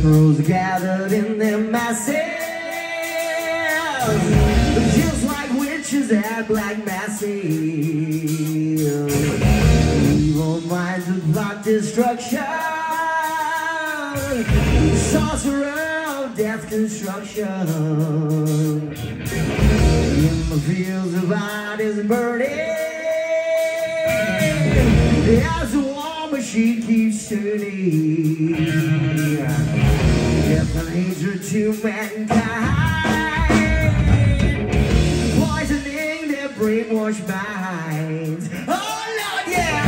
Criminals gathered in their masses, just like witches at black masses. Evil minds of plot destruction, sorcerer of death construction. In the fields of bodies burning, as the war machine keeps turning, death and hatred to mankind, poisoning their brainwashed minds. Oh Lord, yeah!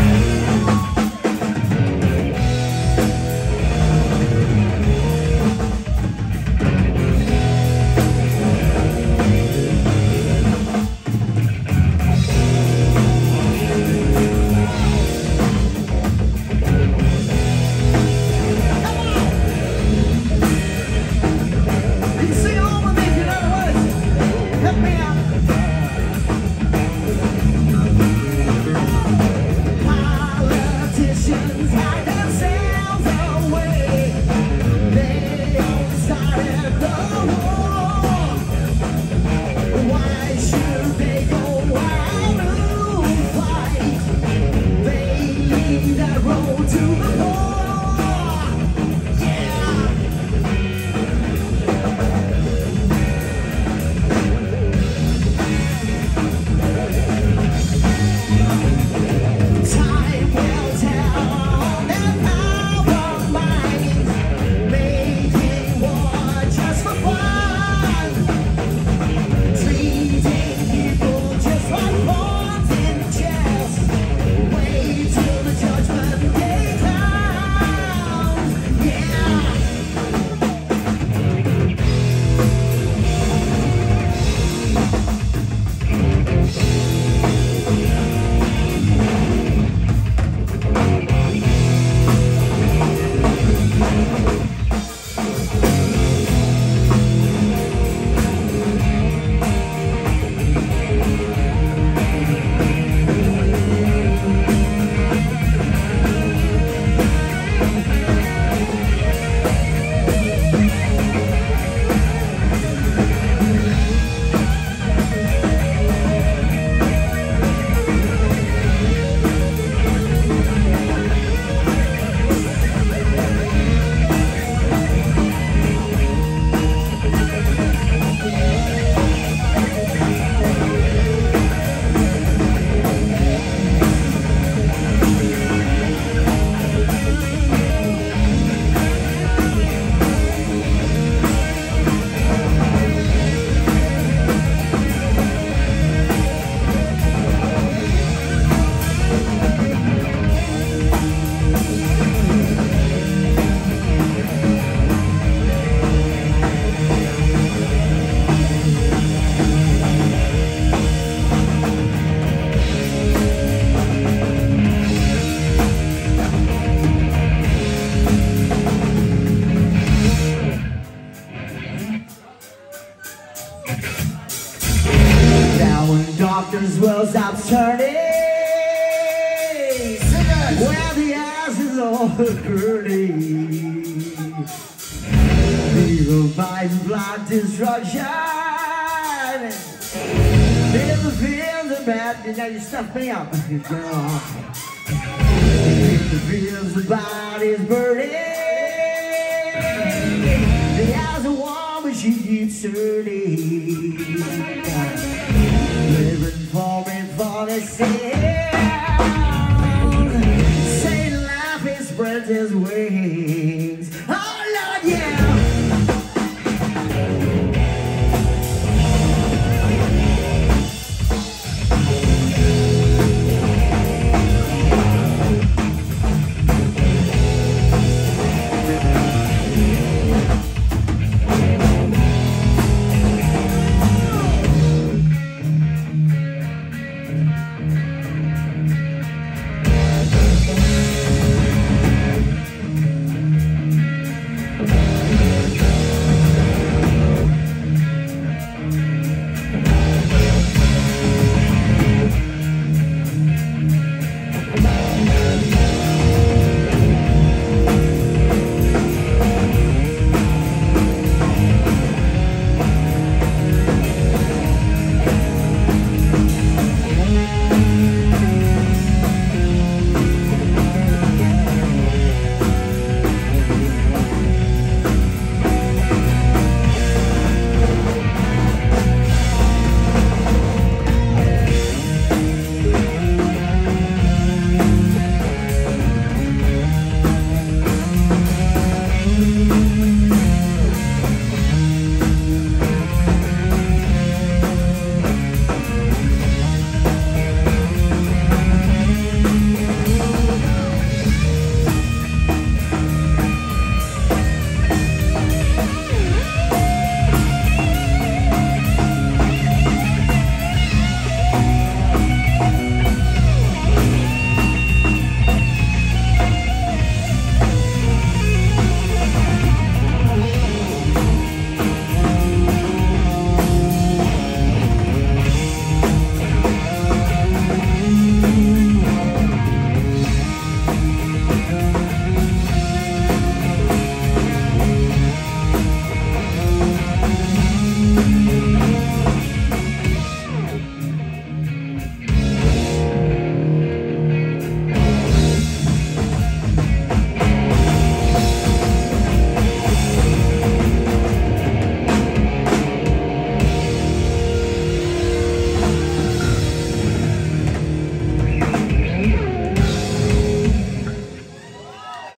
Doctors will stop turning, where the eyes is all burning. Evil minds plot destruction, in the fields of bad. Now you stuff me up, girl. In the fields of bodies burning, the eyes of war, but she keeps turning.